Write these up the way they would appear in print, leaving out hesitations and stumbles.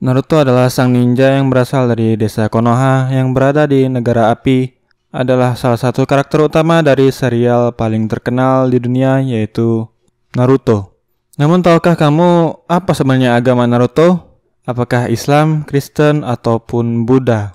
Naruto adalah sang ninja yang berasal dari desa Konoha yang berada di negara api. Adalah salah satu karakter utama dari serial paling terkenal di dunia, yaitu Naruto. Namun tahukah kamu apa sebenarnya agama Naruto? Apakah Islam, Kristen, ataupun Buddha?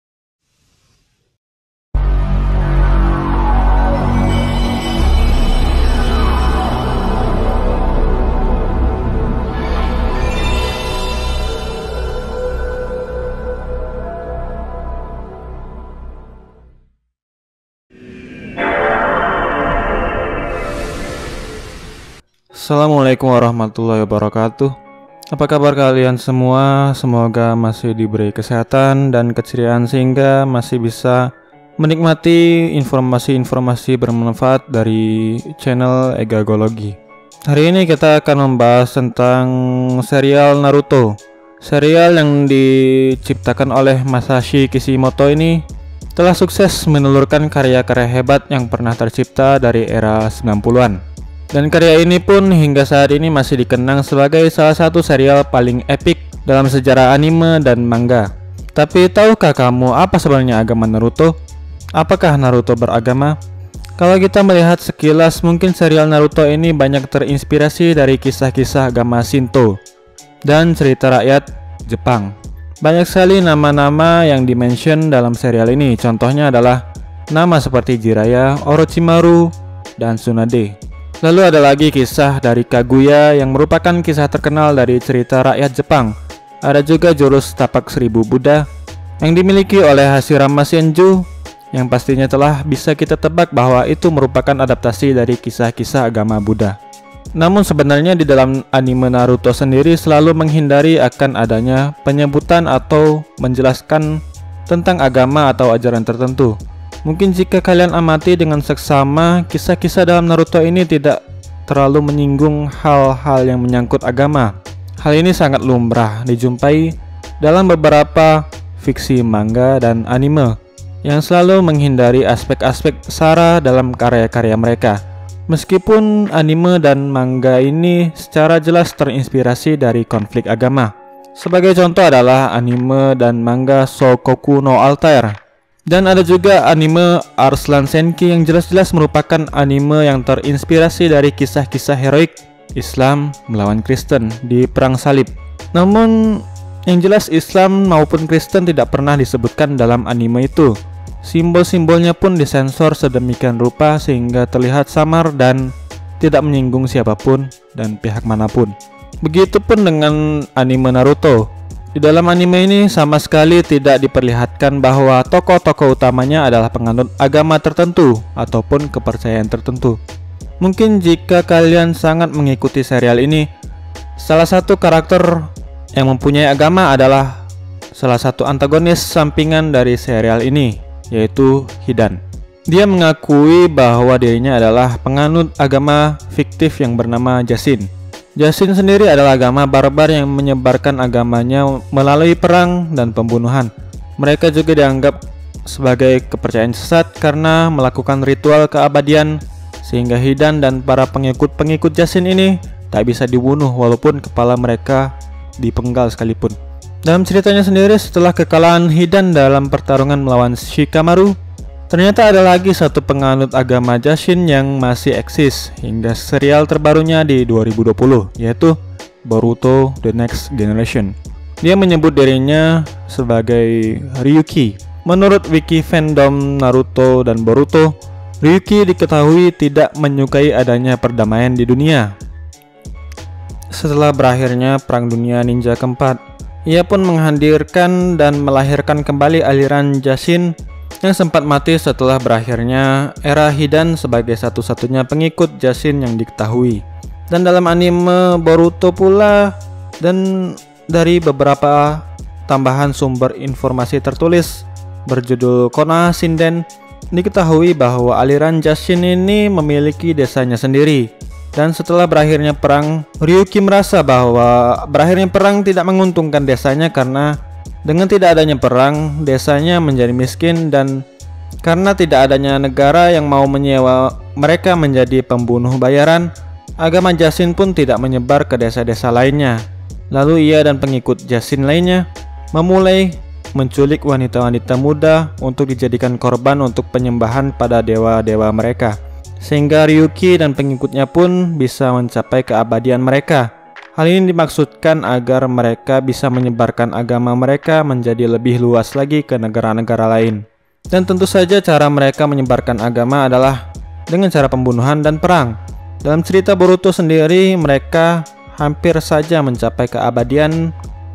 Assalamualaikum warahmatullahi wabarakatuh. Apa kabar kalian semua? Semoga masih diberi kesehatan dan keceriaan sehingga masih bisa menikmati informasi-informasi bermanfaat dari channel Egagology. Hari ini kita akan membahas tentang serial Naruto. Serial yang diciptakan oleh Masashi Kishimoto ini telah sukses menelurkan karya-karya hebat yang pernah tercipta dari era 90-an. Dan karya ini pun hingga saat ini masih dikenang sebagai salah satu serial paling epik dalam sejarah anime dan manga. Tapi tahukah kamu apa sebenarnya agama Naruto? Apakah Naruto beragama? Kalau kita melihat sekilas, mungkin serial Naruto ini banyak terinspirasi dari kisah-kisah agama Shinto dan cerita rakyat Jepang. Banyak sekali nama-nama yang dimention dalam serial ini. Contohnya adalah nama seperti Jiraiya, Orochimaru, dan Tsunade. Lalu ada lagi kisah dari Kaguya yang merupakan kisah terkenal dari cerita rakyat Jepang. Ada juga jurus tapak 1000 Buddha yang dimiliki oleh Hashirama Senju, yang pastinya telah bisa kita tebak bahwa itu merupakan adaptasi dari kisah-kisah agama Buddha. Namun sebenarnya di dalam anime Naruto sendiri selalu menghindari akan adanya penyebutan atau menjelaskan tentang agama atau ajaran tertentu. Mungkin jika kalian amati dengan seksama, kisah-kisah dalam Naruto ini tidak terlalu menyinggung hal-hal yang menyangkut agama. Hal ini sangat lumrah dijumpai dalam beberapa fiksi manga dan anime yang selalu menghindari aspek-aspek sara dalam karya-karya mereka. Meskipun anime dan manga ini secara jelas terinspirasi dari konflik agama. Sebagai contoh adalah anime dan manga Shokoku no Altair. Dan ada juga anime Arslan Senki yang jelas-jelas merupakan anime yang terinspirasi dari kisah-kisah heroik Islam melawan Kristen di Perang Salib. Namun yang jelas Islam maupun Kristen tidak pernah disebutkan dalam anime itu. Simbol-simbolnya pun disensor sedemikian rupa sehingga terlihat samar dan tidak menyinggung siapapun dan pihak manapun. Begitupun dengan anime Naruto. Di dalam anime ini sama sekali tidak diperlihatkan bahwa tokoh-tokoh utamanya adalah penganut agama tertentu ataupun kepercayaan tertentu. Mungkin jika kalian sangat mengikuti serial ini, salah satu karakter yang mempunyai agama adalah salah satu antagonis sampingan dari serial ini, yaitu Hidan. Dia mengakui bahwa dirinya adalah penganut agama fiktif yang bernama Jashin. Jashin sendiri adalah agama barbar yang menyebarkan agamanya melalui perang dan pembunuhan. Mereka juga dianggap sebagai kepercayaan sesat karena melakukan ritual keabadian, sehingga Hidan dan para pengikut-pengikut Jashin ini tak bisa dibunuh walaupun kepala mereka dipenggal sekalipun. Dalam ceritanya sendiri, setelah kekalahan Hidan dalam pertarungan melawan Shikamaru, ternyata ada lagi satu penganut agama Jashin yang masih eksis hingga serial terbarunya di 2020, yaitu Boruto The Next Generation. Dia menyebut dirinya sebagai Ryuki. Menurut wiki fandom Naruto dan Boruto, Ryuki diketahui tidak menyukai adanya perdamaian di dunia. Setelah berakhirnya Perang Dunia Ninja keempat, ia pun menghadirkan dan melahirkan kembali aliran Jashin yang sempat mati setelah berakhirnya era Hidan sebagai satu-satunya pengikut Jashin yang diketahui. Dan dalam anime Boruto pula, dan dari beberapa tambahan sumber informasi tertulis berjudul Konoha Shinden, diketahui bahwa aliran Jashin ini memiliki desanya sendiri. Dan setelah berakhirnya perang, Ryuki merasa bahwa berakhirnya perang tidak menguntungkan desanya karena dengan tidak adanya perang, desanya menjadi miskin, dan karena tidak adanya negara yang mau menyewa mereka menjadi pembunuh bayaran, agama Jashin pun tidak menyebar ke desa-desa lainnya. Lalu ia dan pengikut Jashin lainnya memulai menculik wanita-wanita muda untuk dijadikan korban untuk penyembahan pada dewa-dewa mereka, sehingga Ryuki dan pengikutnya pun bisa mencapai keabadian mereka. Hal ini dimaksudkan agar mereka bisa menyebarkan agama mereka menjadi lebih luas lagi ke negara-negara lain. Dan tentu saja cara mereka menyebarkan agama adalah dengan cara pembunuhan dan perang. Dalam cerita Boruto sendiri, mereka hampir saja mencapai keabadian.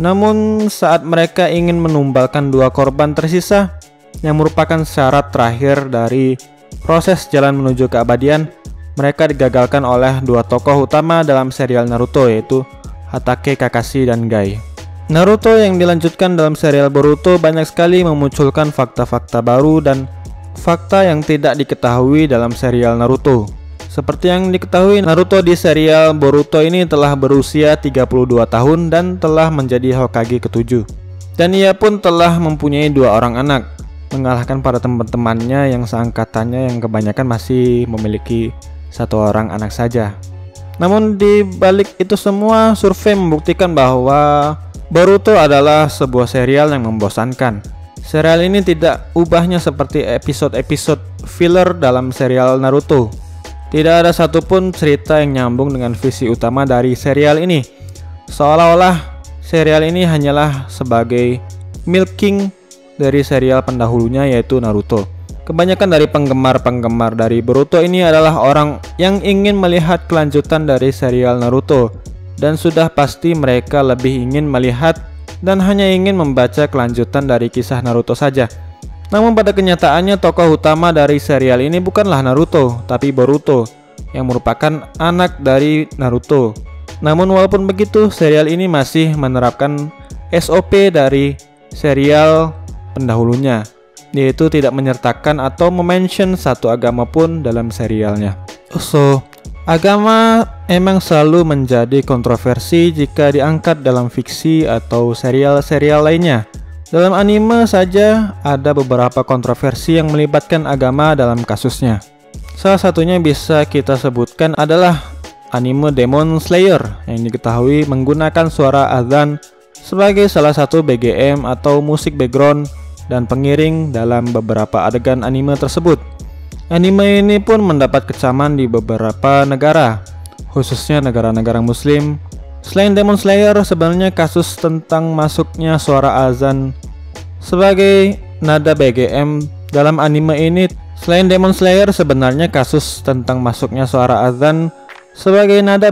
Namun saat mereka ingin menumbalkan 2 korban tersisa yang merupakan syarat terakhir dari proses jalan menuju keabadian, mereka digagalkan oleh 2 tokoh utama dalam serial Naruto, yaitu Hatake Kakashi dan Gai. Naruto yang dilanjutkan dalam serial Boruto banyak sekali memunculkan fakta-fakta baru dan fakta yang tidak diketahui dalam serial Naruto. Seperti yang diketahui, Naruto di serial Boruto ini telah berusia 32 tahun dan telah menjadi Hokage ke-7. Dan ia pun telah mempunyai 2 orang anak, mengalahkan para teman-temannya yang seangkatannya yang kebanyakan masih memiliki 1 orang anak saja. Namun di balik itu semua, survei membuktikan bahwa Boruto adalah sebuah serial yang membosankan. Serial ini tidak ubahnya seperti episode-episode filler dalam serial Naruto. Tidak ada satupun cerita yang nyambung dengan visi utama dari serial ini. Seolah-olah serial ini hanyalah sebagai milking dari serial pendahulunya, yaitu Naruto. Kebanyakan dari penggemar-penggemar dari Boruto ini adalah orang yang ingin melihat kelanjutan dari serial Naruto, dan sudah pasti mereka lebih ingin melihat dan hanya ingin membaca kelanjutan dari kisah Naruto saja. Namun pada kenyataannya tokoh utama dari serial ini bukanlah Naruto, tapi Boruto, yang merupakan anak dari Naruto. Namun walaupun begitu, serial ini masih menerapkan SOP dari serial pendahulunya, yaitu tidak menyertakan atau mention satu agama pun dalam serialnya. So, agama emang selalu menjadi kontroversi jika diangkat dalam fiksi atau serial-serial lainnya. Dalam anime saja ada beberapa kontroversi yang melibatkan agama dalam kasusnya. Salah satunya bisa kita sebutkan adalah anime Demon Slayer yang diketahui menggunakan suara azan sebagai salah satu BGM atau musik background dan pengiring dalam beberapa adegan anime tersebut. Anime ini pun mendapat kecaman di beberapa negara, khususnya negara-negara muslim. Selain Demon Slayer, sebenarnya kasus tentang masuknya suara azan sebagai nada BGM dalam anime ini. Selain Demon Slayer, sebenarnya kasus tentang masuknya suara azan sebagai nada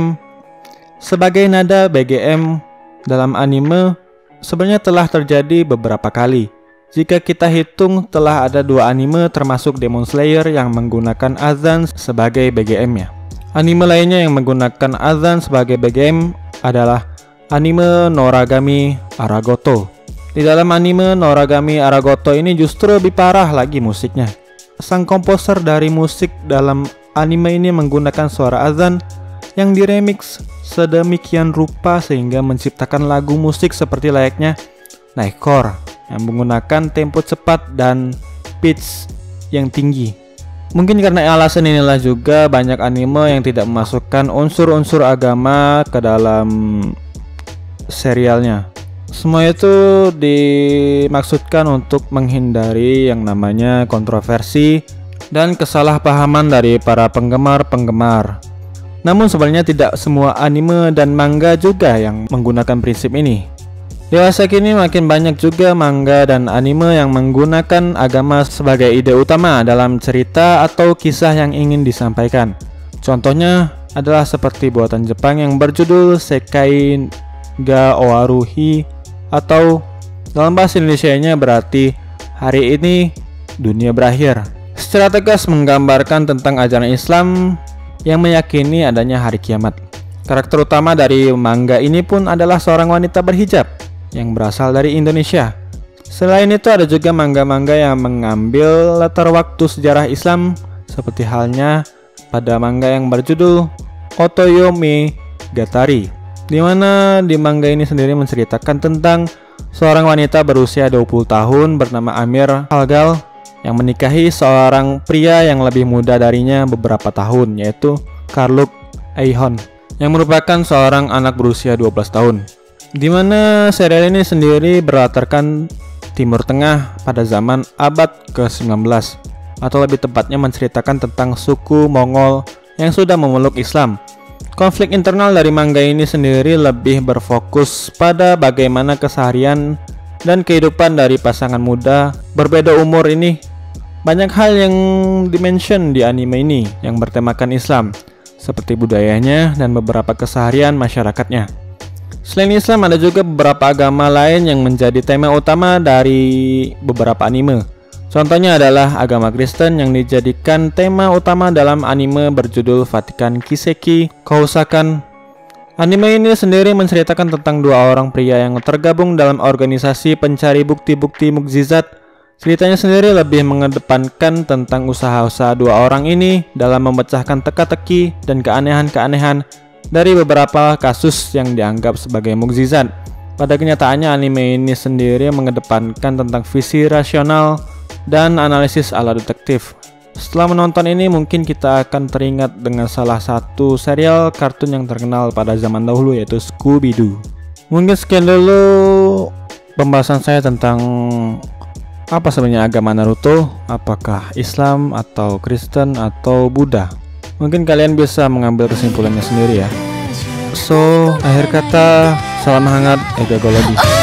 BGM dalam anime sebenarnya telah terjadi beberapa kali. Jika kita hitung, telah ada 2 anime termasuk Demon Slayer yang menggunakan azan sebagai BGM-nya. Anime lainnya yang menggunakan azan sebagai BGM adalah anime Noragami Aragoto. Di dalam anime Noragami Aragoto ini justru lebih parah lagi musiknya. Sang komposer dari musik dalam anime ini menggunakan suara azan yang diremix sedemikian rupa sehingga menciptakan lagu musik seperti layaknya nightcore yang menggunakan tempo cepat dan pitch yang tinggi. Mungkin karena alasan inilah juga banyak anime yang tidak memasukkan unsur-unsur agama ke dalam serialnya. Semua itu dimaksudkan untuk menghindari yang namanya kontroversi dan kesalahpahaman dari para penggemar-penggemar. Namun sebenarnya tidak semua anime dan manga juga yang menggunakan prinsip ini. Dewasa kini makin banyak juga manga dan anime yang menggunakan agama sebagai ide utama dalam cerita atau kisah yang ingin disampaikan. Contohnya adalah seperti buatan Jepang yang berjudul Sekai ga Owaruhi, atau dalam bahasa Indonesianya berarti hari ini dunia berakhir. Secara tegas menggambarkan tentang ajaran Islam yang meyakini adanya hari kiamat. Karakter utama dari manga ini pun adalah seorang wanita berhijab yang berasal dari Indonesia. Selain itu ada juga manga-manga yang mengambil latar waktu sejarah Islam, seperti halnya pada manga yang berjudul Otoyome Gatari, di mana di manga ini sendiri menceritakan tentang seorang wanita berusia 20 tahun bernama Amir Algal yang menikahi seorang pria yang lebih muda darinya beberapa tahun, yaitu Karluk Aihon. yang merupakan seorang anak berusia 12 tahun. Di mana serial ini sendiri berlatarkan Timur Tengah pada zaman abad ke-19, atau lebih tepatnya menceritakan tentang suku Mongol yang sudah memeluk Islam. Konflik internal dari manga ini sendiri lebih berfokus pada bagaimana keseharian dan kehidupan dari pasangan muda berbeda umur ini. Banyak hal yang dimention di anime ini yang bertemakan Islam, seperti budayanya dan beberapa keseharian masyarakatnya. Selain Islam, ada juga beberapa agama lain yang menjadi tema utama dari beberapa anime. Contohnya adalah agama Kristen yang dijadikan tema utama dalam anime berjudul Vatican Kiseki Kousakan. Anime ini sendiri menceritakan tentang dua orang pria yang tergabung dalam organisasi pencari bukti-bukti mukjizat. Ceritanya sendiri lebih mengedepankan tentang usaha-usaha dua orang ini dalam memecahkan teka-teki dan keanehan-keanehan dari beberapa kasus yang dianggap sebagai mukjizat. Pada kenyataannya anime ini sendiri mengedepankan tentang visi rasional dan analisis ala detektif. Setelah menonton ini mungkin kita akan teringat dengan salah satu serial kartun yang terkenal pada zaman dahulu, yaitu Scooby-Doo. Mungkin sekian dulu pembahasan saya tentang apa sebenarnya agama Naruto, apakah Islam atau Kristen atau Buddha. Mungkin kalian bisa mengambil kesimpulannya sendiri ya. So, akhir kata, salam hangat, Ega Golodi.